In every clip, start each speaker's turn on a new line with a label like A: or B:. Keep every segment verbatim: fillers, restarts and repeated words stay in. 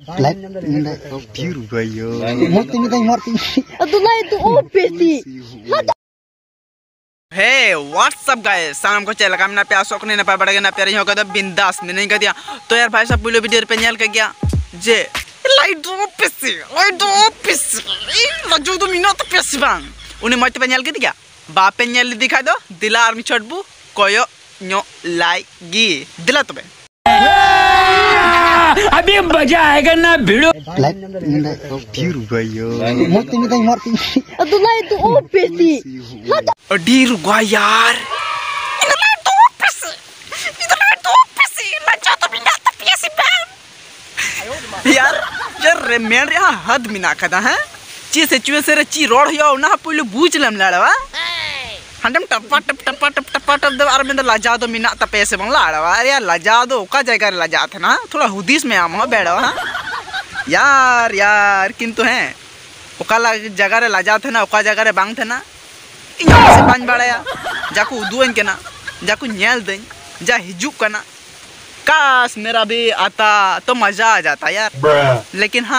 A: Like pure bayo. Morti ni tay morti.
B: Aduna itu opesi.
C: Hey, what's up guys? Salam को channel का मैं प्यार सोकने ना पाए बढ़ेगा ना प्यार यहाँ का तो बिंदास मैंने नहीं कर दिया तो यार भाई साहब पूरे वीडियो पे न्याल कर गया जे लाइट दो पैसे लाइट दो पैसे लज्जो तो मीना तो पैसे बांग उन्हें मत पे न्याल कर दिया बाप पे न्याल दिखा दो दिला आर्मी छोड़बू कोयो न्यो लाइगी दिला तो बे
D: अभी मजा आएगा ना भिड़ो
A: Like pure bayo. Morti ni tay morti.
B: Aduna itu opesi.
C: अडी रुका यार इधर लाइट दो पैसे इधर लाइट दो पैसे लज्जो तो मीना तो पैसे बांग यार यार रे मेन रे हद मिना कदा है ची सिचुएशन रे ची रोड हियो ना पहिले बूझ लम लाड़वा हंडम टपा टप टपा टप टपा टप दे आर में लजा दो मिना त पैसे बंग लाड़वा अरे यार लजा दो का जगह रे लजा थे ना थोड़ा हुदीस में आम हो बेड़वा यार यार किंतु है ओका जगह रे लजा थे ना ओका जगह रे बांग थे ना इन्हें से पांच बाड़ाया जाकू उदुएं के ना जाकू न्याल दें जा हिजुक करना काश मेरा भी आता तो मजा आ जाता यार लेकिन हाँ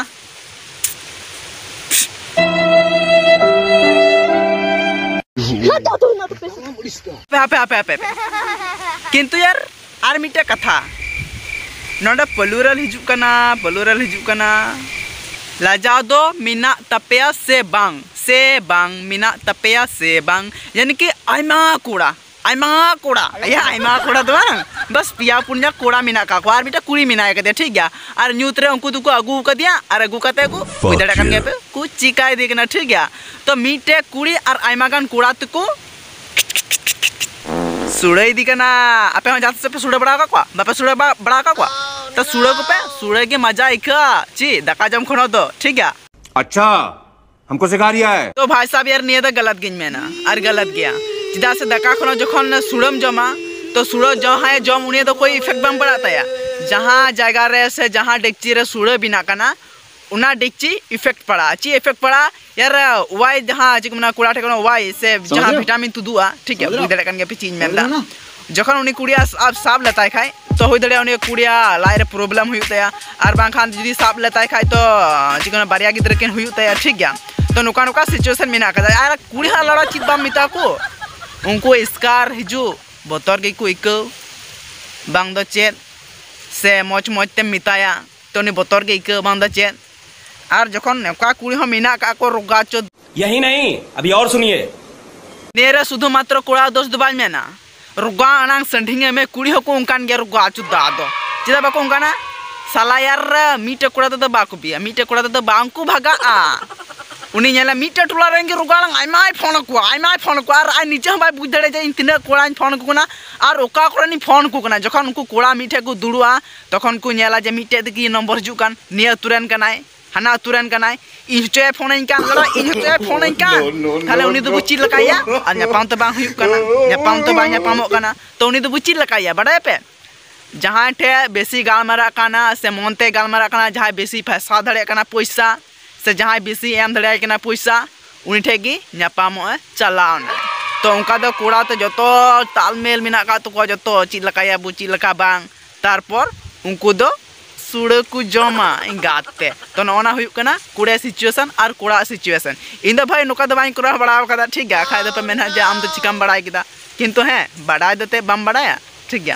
C: पे पे पे पे किंतु यार आर मिटे कथा नोडे पलुरल हिजुक करना पलुरल हिजुक करना लजा दो मिना तपेया से बांग से बांग मिना तपेया से बांग यानी कि आइमा कूड़ा आइमा कूड़ा या आइमा कूड़ा तो ना बस पिया पुण्या कूड़ा मिना का को आर मिटा कुड़ी मिना के ठीक गया और न्यूतरे उनको दुको अगू कर दिया और अगू करते को विदड़ा कन के पे कुछ चिकाई देखना ठीक गया तो मीटे कुड़ी और आइमा गान कूड़ा तुको सुड़े दी करना आपे हम जाते से पे सुड़े बड़ा का quoi बापे सुड़े बड़ा का quoi तो सुड़े को पे सुड़े के मजा इका ची दका जम खनो तो ठीक है
D: अच्छा हमको सिखा रिया है
C: तो भाई साहब यार नहीं तो गलत गिन में ना और गलत गया चिदा से दका खनो जखन सुड़म जमा तो सुड़ो जो है जम उन्हें तो कोई इफेक्ट बम पड़ाता है जहाँ जगह रे से जहाँ डेक्ची रे सुड़े बिना करना उना डेक्ची इफेक्ट पड़ा ची इफेक्ट पड़ा यार वाई जहाँ चिकमना कुड़ा ठेकनो वाई से जहाँ विटामिन तुदुआ ठीक है बुझ दड़े कन के पे चीज मेंदा जखन उनी कुड़िया अब साब लेताय खाय तो होय दड़े उनी कुड़िया लाइरे प्रॉब्लम हुयुतया आर बांखान जदी साब लेताय खाय तो चिकन बारिया गिद्र केन हुयुतया ठीक गया तो नुका नुका सिचुएशन मेना कदा यार कुड़िया लड़ा चित बाम मिता को उनको स्कार हिजु बोतर के को इको बांग दो चेत से मोच मोच ते मिताया तो नि बोतर के इको बांग दो चेत आर जखन नका कुड़ी हम मिना का को रोगा चो
D: यही नहीं अभी और सुनिए
C: नेरे शुद्ध मात्र कोड़ा दोष दुबाल में ना रुगा अनांग संढिंगे में कुड़ी हो को उनकान गया रुगा चो दादो चिदा बाको उनकाना साला यार मीटे कोड़ा तो बाको बिया मीटे कोड़ा तो बांको भागा आ उनी नेला मीटे टोला रेंगे रुगाlang आइमाय फोन को आइमाय फोन को आर आ निजे हम बुझ दड़े जे इन तिना कोड़ा फोन को ना आर ओका कोरानी फोन को ना जखन उनको कोड़ा मीटे को दुड़ुआ तखन को नेला जे मीटे दकी नंबर जुकान निया तुरन कनाय हना तुरन कनाय इन चे फोन इनकान लड़ा इन चे फोन इनकान थाले उनी दो बुची लकाया आ न्यापाम तो बांग हुयु कना न्यापाम तो बांग न्यापामो कना तो उनी दो बुची लकाया बड़ाय पे जहां ठे बेसी गालमारा काना से मोनते गालमारा काना जहां बेसी पैसा धड़े कना पैसा से जहां बेसी एम धड़े कना पैसा उनी ठे गी न्यापामो चलाओ ना तो उनका दो कोड़ा तो जतो तालमेल मिना का तो को जतो ची लकाया बुची लका बांग तारपर उनको दो सुड़े को जमा इंगाते तो नोना हुयु कना कुड़े सिचुएशन और कोड़ा सिचुएशन इन दो भाई नुका दो बाई कोरा बड़ा कदा ठीक है खाय दो पे मेना जे आम तो चिकम बड़ाई किदा किंतु है बड़ाई देते बम बड़ाया ठीक है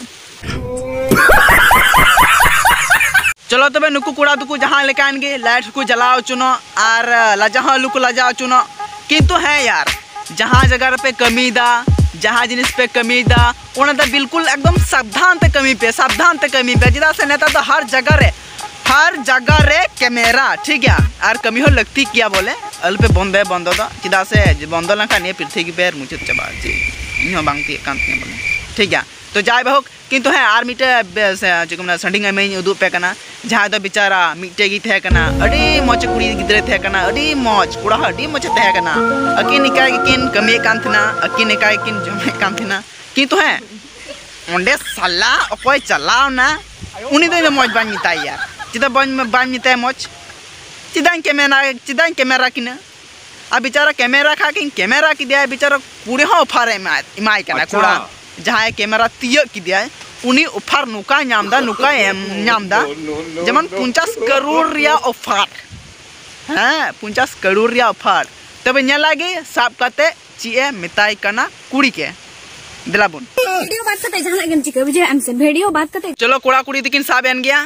C: चलो तबे नुकु कुड़ा दुकु जहां लेकान गे लाइट को जलाओ चुनो और लजा लुक लजाओ चुनो किंतु है यार जहां जगह पे कमी दा जहाँ जिनिस पे कमी दा उन्हें तो बिल्कुल एकदम सावधान ते कमी पे सावधान ते कमी पे जिदा से नेता तो हर जगह रे हर जगह रे कैमरा ठीक है और कमी हो लगती क्या बोले अल पे बंदे बंदो तो जिदा से बंदो लंका नहीं पृथ्वी की पैर मुझे चबा जी इहो बांगती कांती बोले ठीक है तो जाय बहु किंतु है आर मिटे चिकमना संडिंग में उदू पे कना जहाँ तो बेचारा मिटे गी थे कना अड़ी मौज कुड़ी गिद्रे थे कना अड़ी मौज कुड़ा अड़ी मौज थे कना अकिन निकाय किन कमी कान थना अकिन निकाय किन जमे कान थना किंतु है ओंडे साला अकोय चलाओ ना उनी दो मौज बान मिताय यार चिदा बान बान मिताय मौज चिदा कैमरा चिदा कैमरा किना आ बेचारा कैमरा खा किन कैमरा की दिया बेचारा कुड़ी हो फारे इमाय कना कुड़ा जहाँ कैमरा तीय की दिया उनी ऑफर नुका नामदा नुका एम नामदा जेमन पचास करोड़ रिया ऑफर हाँ पचास करोड़ रिया ऑफर तब लागे साब काते ची मिताई कना कुड़ी के दिलाबुन
B: वीडियो बात करते जहां लगन चिका बुझे हमसे वीडियो बात करते
C: चलो कोड़ा कुड़ी दिकिन साब एन गया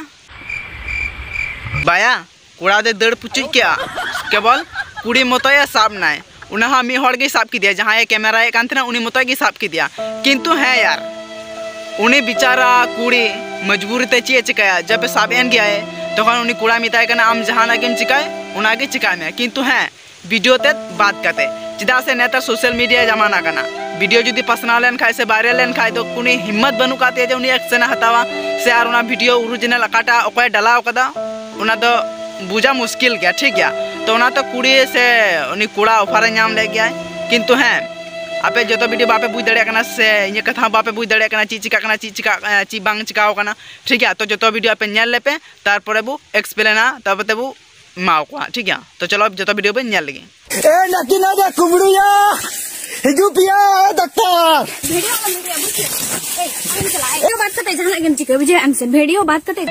C: बाया कोड़ा दे दड़ पुची क्या केवल कुड़ी मतया साब नाय उना हा मी हड़ के साब की दिया जहां ये कैमरा ए कांतना उनी मतया की साब की दिया किंतु है यार उनी बेचारा कुड़ी मजबूरी ते ची चिकाया जब साब एन गया है तखन उनी कोड़ा मिताय कना आम जहां ना केम चिकाय उना के चिकाय में किंतु है वीडियो ते बात करते चिदा से नेता सोशल मीडिया जमाना कना वीडियो जुदी पसना लेन खाय से वायरल लेन खाय तो कुनी हिम्मत बनु काते जे उनी एक्शन हतावा से आर उना वीडियो ओरिजिनल अकाटा ओकय डलाव कदा उना तो बुझा मुश्किल गया ठीक गया तो उना तो कुड़ी से उनी कुड़ा ऑफर नाम ले गया किंतु है आपे जो तो वीडियो बापे बुझ दड़े कना से ये कथा बापे बुझ दड़े कना ची चिका कना ची चिका ची बांग चिकाओ कना ठीक है तो जो तो वीडियो आपे नेल लेपे तार परे बु एक्सप्लेना तब ते बु माओ को ठीक है तो चलो जो तो वीडियो पे नेल लगी
A: ए नकी ना जा कुबड़ुया हिजू पिया डॉक्टर
B: वीडियो में वीडियो बुझे ए हम चलाए वीडियो बात करते जहां लगन चिका बुझे हमसे वीडियो बात करते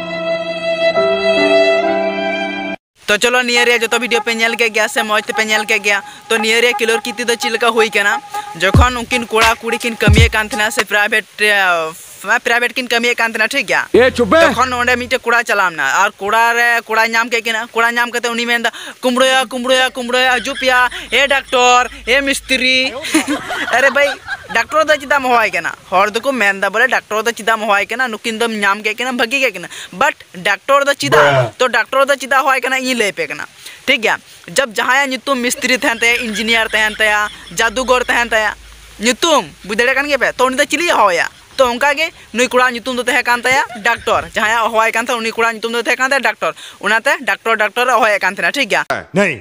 C: तो चलो नियरिया जो तो वीडियो पे नेल के गया से मौज पे नेल के गया तो नियरिया किलोर की तो चिलका हुई केना जखन उनकिन कोड़ा कुड़ी किन कमिए कांतना से प्राइवेट प्राइवेट किन कमिए कांतना ठीक गया
D: ए चुपे
C: तखन ओंडे मिटे कोड़ा चलामना और कोड़ा रे कोड़ा नाम के किना कोड़ा नाम कते उनी मेंदा कुमड़ोया कुमड़ोया कुमड़ोया जुपिया ए डॉक्टर ए मिस्त्री अरे भाई डॉक्टर द चिदा मोहाय केना हर दको मेंदा बोले डॉक्टर द चिदा मोहाय केना नुकिन दम नाम के केना भगी के केना बट डॉक्टर द चिदा तो डॉक्टर द चिदा होय केना ई ले पे केना ठीक गया जब जहां नितुम मिस्त्री तहन ते इंजीनियर तहन तया जादूगर तहन तया नितुम बुदड़े कान के पे तो उनी द चिली होया तो उनका के नुई कुड़ा नितुम दो तहे कान तया डॉक्टर जहां होय कान था उनी कुड़ा नितुम दो तहे कान तया डॉक्टर उनाते डॉक्टर डॉक्टर होय कान था ठीक गया
D: नहीं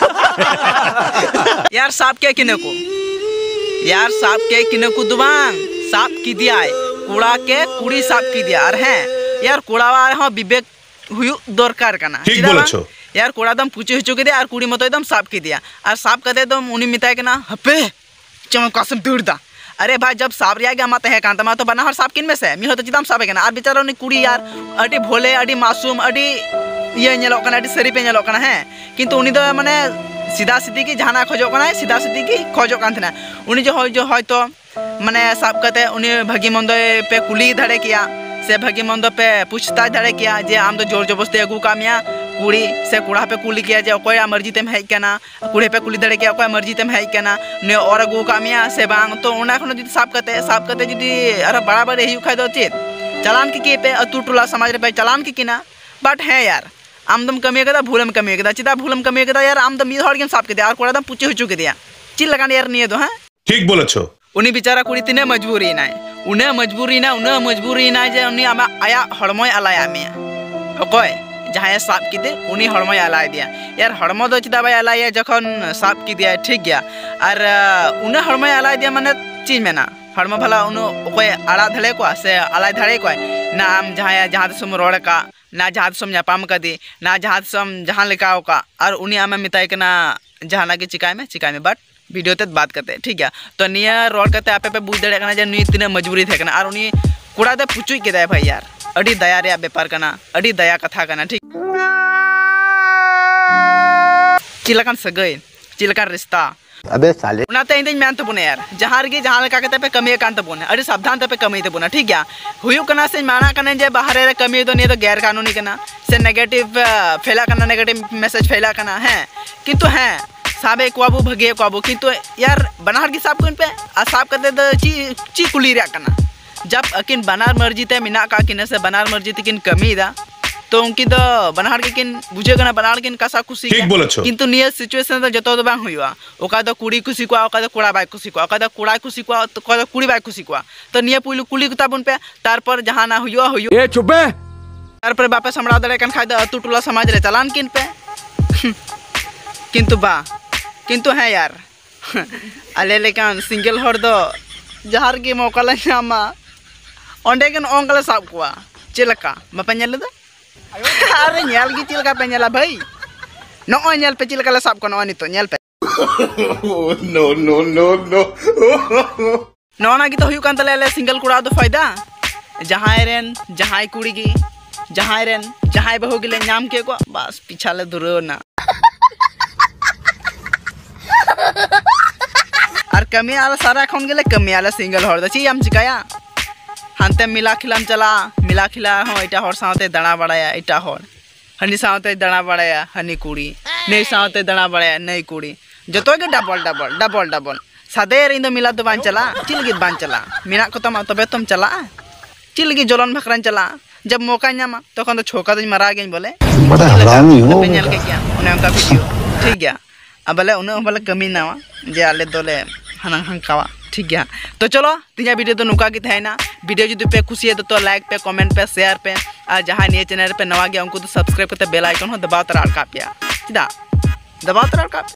C: यार साहब के किने को यार साहब के किने को दुबांग साफ की दिया है कूड़ा के कुड़ी साफ की दिया और हैं यार कूड़ा हाँ विवेक हुयु दरकार कना
D: ठीक बोला छो
C: यार कूड़ा दम पूछे हुचो के दिया और कुड़ी मतो एकदम साफ की दिया और साफ करते दम उनी मिताय के ना हपे चमक कसम दूरदा अरे भाई जब साफ रिया गया मत है कांता मा तो बना हर साफ किन में से मी हो तो चिदाम साफ है ना और बेचारा उनी कुड़ी यार अडी भोले अडी मासूम अडी ये नेलो कना अडी सरी पे नेलो कना है किंतु उनी तो माने सीधा सीधी की जहाना खोजो कना सीधा सीधी की खोजो कान थना उनी जो हो जो हयतो माने साफ करते उनी भगी मंदो पे कुली धड़े किया से भगी मंदो पे पूछताछ धड़े किया जे आम तो जोर जबरदस्ती अगू कामिया कुड़ी से कुड़ा पे कुली किया जे कोई मर्जी तेम हेज कना कुड़ी पे कुली धड़े किया कोई मर्जी तेम हेज कना ने और अगू कामिया से बांग तो उना खनो जदी साफ करते साफ करते जदी अरे बड़ा बड़े ही खाय दो चेत चलान की के पे अतु टोला समाज रे पे चलान की किना बट है यार आमदम कमी कदा भूलम कमी कदा चिता भूलम कमी कदा यार आमदम मी हर गेम साफ के दिया और कोड़ा दम पूछे हुचु के दिया चिल लगान यार नहीं दो हां
D: ठीक बोला छो
C: उनी बेचारा कुड़ी तिने मजबूरी नाय उने मजबूरी ना उने मजबूरी ना जे उनी आमा आया हड़मय आलाया में ओकय जहां साफ की दे उनी हड़मय आलाय दिया यार हड़मो दो चिता बाय आलाय जखन साफ की दिया ठीक गया और उने हड़मय आलाय दिया माने चीज में ना हड़मो भला उनो ओकय आड़ा धले को से आलाय धड़े को ना आम जहां जहां सुम रोड का ना जहां सम जापाम कदी ना जहां सम जहां लिखाओ का और उनी आमे मिताय के ना जहां के चिकाय में चिकाय में बट वीडियो ते बात करते ठीक है तो निया रोड करते आपे पे बुझ दड़े कना जे नी तिने मजबूरी थे कना और उनी कुड़ा दे पुचुई के दे भाई यार अडी दया रे व्यापार कना अडी दया कथा कना ठीक चिलकन सगई चिलकन रिश्ता
A: अबे साले
C: उनाते इंदिन मैन तो बुने यार जहां गे जहां लका के पे कमी कान तो बुने अडी सावधान ते पे कमी ते बुना ठीक है हुयु कना से माना कने जे बाहर रे कमी तो नहीं तो गैर कानूनी कना से नेगेटिव फैला कना नेगेटिव मैसेज फैला कना है किंतु है साबे कोबू भगे कोबू किंतु यार बनार की साफ कोन पे आ साफ करते तो ची ची कुली रे कना जब अकिन बनार मर्जी ते मिना का किन से बनार मर्जी ते किन कमी दा तो उनकी तो बनार के किन बुझे कना बनार किन कासा खुशी किंतु निय सिचुएशन तो जतो तो बांग हुआ ओका तो कुड़ी खुशी को ओका तो कुड़ा बाय खुशी को ओका तो कुड़ा खुशी को तो ओका तो कुड़ी बाय खुशी को तो निय पुलु कुली कुता बन पे तार पर जहां ना हुआ हुआ
D: ए चुप बे
C: तार पर बापे समड़ा दड़े कन खाय द अतु टोला समाज रे चलान किन पे किंतु बा किंतु है यार आले लेकान सिंगल हर दो जहार की मौका ला नामा ओंडे कन ओंगला साब कोआ चिलका बापे नेल द अरे नेल गी चिलका पे नेला भाई नो नेल पे चिलका ला साब कोन अनितो नेल पे
D: नो नो नो नो
C: नोना की तो हुयु कान तले सिंगल कुड़ा दो फायदा जहां रेन जहां कुड़ी की जहां रेन जहां बहु गिले नाम के को बस पीछा ले दुरो ना और कमी आला सारा खन गेले कमी आला सिंगल हर द ची आम चिकाया हानते मिला खिलाम चला मिला खिला हो एटा हर साथे दाना बड़ाया एटा हर हनी साथे दाना बड़ाया हनी कुड़ी नै साथे दाना बड़ाया नै कुड़ी जतो के डबल डबल डबल डबल सादेर इन मिला तो बान चला चिलगी बान चला मिना को तम तबे तुम चला चिलगी जलन भखरन चला जब मौका नामा तखन तो छोका दई मारा गेन बोले
A: बड़ा हरामी हो
C: पेनल के क्या उन्हें उनका वीडियो ठीक गया अब बोले उन्हें बोले कमी ना जे आले दोले हनंग हंकावा ठीक गया। तो चलो तीन वीडियो तो नुका की थे ना वीडियो जो पे खुशी है तो, तो लाइक पे कमेंट पे शेयर पे और जहाँ नए चैनल पे नवा गया उनको तो सब्सक्राइब करते बेल आइकन हो दबाओ तरार का पिया सीधा दबाओ तरार का